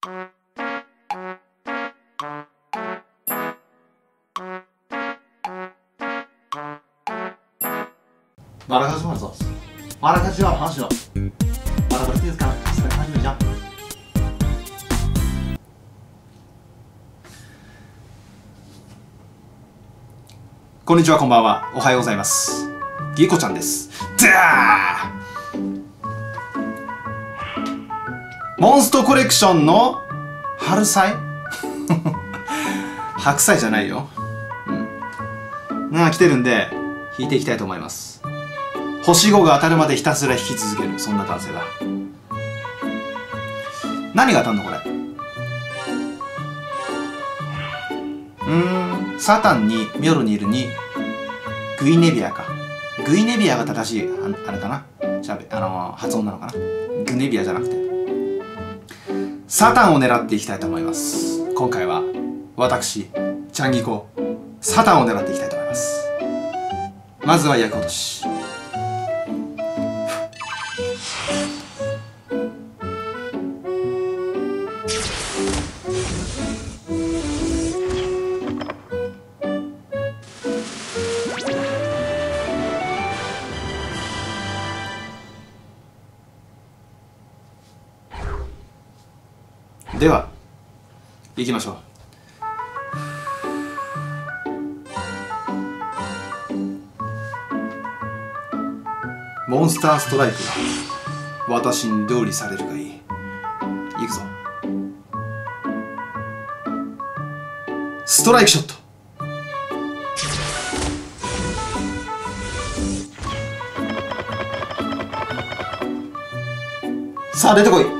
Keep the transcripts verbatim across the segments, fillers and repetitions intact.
まだ始まるぞ。まだ始まる話の。まだこれですから、それ始めるじゃん。こんにちは、こんばんは。おはようございます。ギコちゃんです。ダーモンストコレクションの春菜白菜じゃないよ。うん。が来てるんで、弾いていきたいと思います。星ごが当たるまでひたすら弾き続ける、そんな男性だ。何が当たんのこれ。うーん、サタンにミョルニルにグイネビアか。グイネビアが正しいあれかな、しゃべあの発音なのかな。グネビアじゃなくてサタンを狙っていきたいと思います。今回は私チャンギコサタンを狙っていきたいと思います。まずは役落とし。では行きましょう。モンスターストライクは私に料理されるがいい。行くぞ。ストライクショット。さあ出てこい。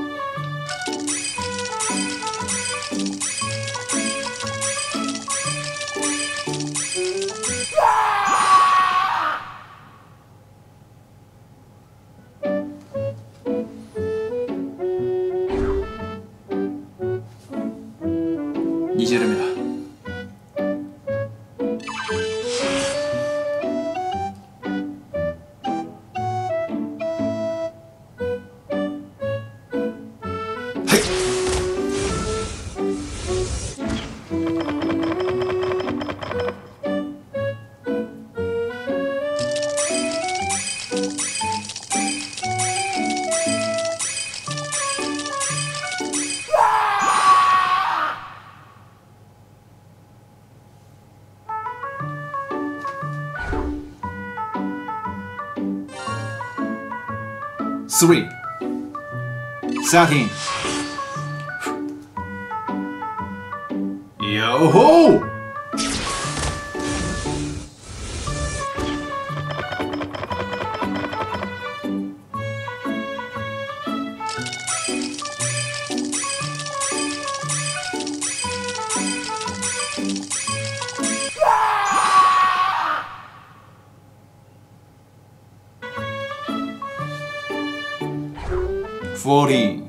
にじゅう目だ。three, thirteen. Yo-ho! fourteen.